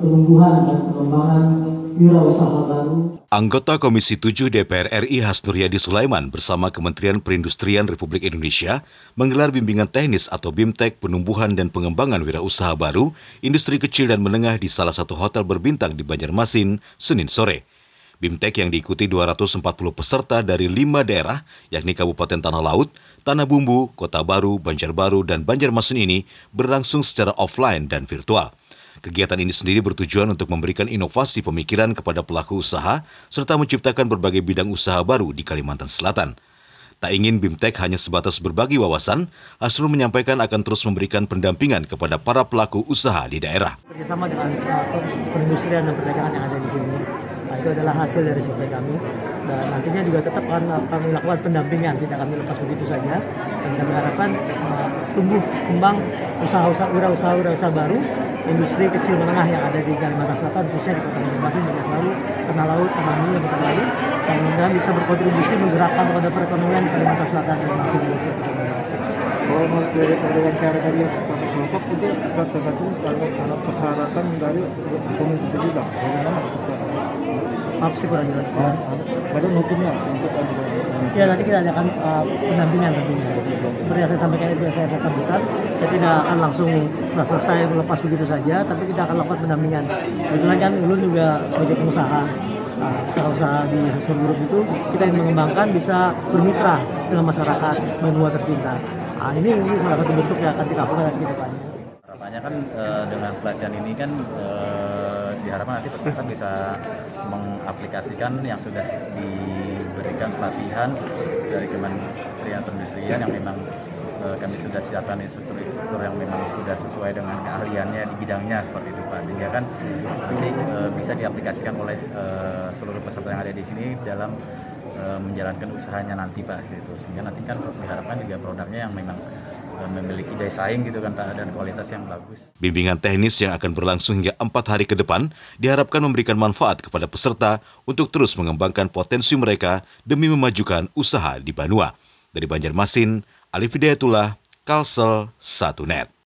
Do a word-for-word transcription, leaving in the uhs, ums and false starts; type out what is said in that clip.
penumbuhan dan pengembangan wirausaha baru. Anggota Komisi tujuh D P R R I Hasnuryadi Sulaiman bersama Kementerian Perindustrian Republik Indonesia menggelar bimbingan teknis atau BIMTEK Penumbuhan dan Pengembangan Wirausaha Baru Industri Kecil dan Menengah di salah satu hotel berbintang di Banjarmasin, Senin sore. BIMTEK yang diikuti dua ratus empat puluh peserta dari lima daerah, yakni Kabupaten Tanah Laut, Tanah Bumbu, Kota Baru, Banjarbaru, dan Banjarmasin ini berlangsung secara offline dan virtual. Kegiatan ini sendiri bertujuan untuk memberikan inovasi pemikiran kepada pelaku usaha serta menciptakan berbagai bidang usaha baru di Kalimantan Selatan. Tak ingin BIMTEK hanya sebatas berbagi wawasan, Hasrul menyampaikan akan terus memberikan pendampingan kepada para pelaku usaha di daerah. Bersama dengan uh, perindustrian dan perdagangan yang ada di sini, nah, itu adalah hasil dari survei kami. Dan nantinya juga tetap akan kami lakukan pendampingan, tidak kami lepas begitu saja. Dan kami harapkan uh, tumbuh kembang usaha-usaha wirausaha wirausaha baru, industri kecil menengah yang ada di Kalimantan Selatan, khususnya di Kota Banjarmasin, Banjarbaru, Tanah Laut, Tanah Bumbu, dan Kota Baru, dan mudah-mudahan bisa berkontribusi menggerakkan kepada perekonomian Kalimantan Selatan dan masih Indonesia. Kalau mas dari perdagangan cara tadi yang pertama kelompok itu tergantung kalau kalau persyaratan dari komisi juga bagaimana? Maaf sih kurang jelas. Badan hukumnya untuk ya nanti kita akan uh, pendampingan tentunya. Seperti yang saya sampaikan itu saya sampaikan, saya tidak akan langsung setelah selesai melepas begitu saja, tapi kita akan lakukan pendampingan. Kebetulan kan Ulun juga sebagai pengusaha, uh, usaha-usaha di Hasrul Group itu kita ingin mengembangkan bisa bermitra dengan masyarakat Banua tercinta. Nah, ini, ini salah satu bentuk yang akan kita lakukan nanti ke depannya. Harapannya kan uh, dengan pelatihan ini kan uh, diharapkan nanti peserta bisa mengaplikasikan yang sudah diberikan pelatihan dari Kementerian Perindustrian yang memang uh, kami sudah siapkan instruktur-instruktur yang memang sudah sesuai dengan keahliannya di bidangnya seperti itu Pak, sehingga kan nanti uh, bisa diaplikasikan oleh uh, seluruh peserta yang ada di sini dalam uh, menjalankan usahanya nanti Pak, gitu. Sehingga nanti kan diharapkan juga produknya yang memang memiliki daya saing gitu kan Pak, dan kualitas yang bagus. Bimbingan teknis yang akan berlangsung hingga empat hari ke depan diharapkan memberikan manfaat kepada peserta untuk terus mengembangkan potensi mereka demi memajukan usaha di Banua. Dari Banjarmasin, Alif Hidayatullah, Kalsel satu net.